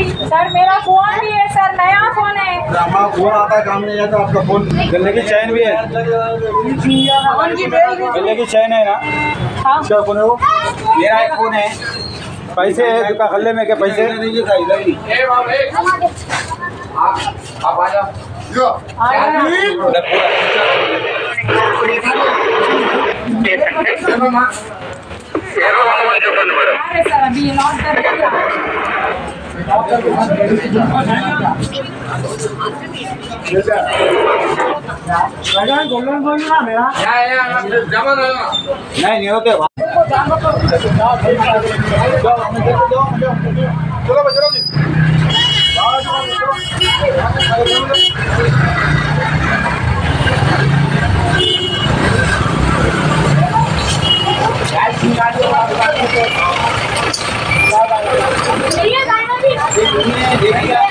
Sir मेरा phone भी है सर, नया फोन है। हमारा फोन आता है, काम नहीं आता आपका फोन। गले की चैन भी है, गले की चैन है ना? हाँ क्या फोन है वो? मेरा एक फोन है। पैसे है दुकान गले में? क्या पैसे? आप आ जाओ। सर अभी लॉक कर नहीं होते। चलो चलो जी, देखिए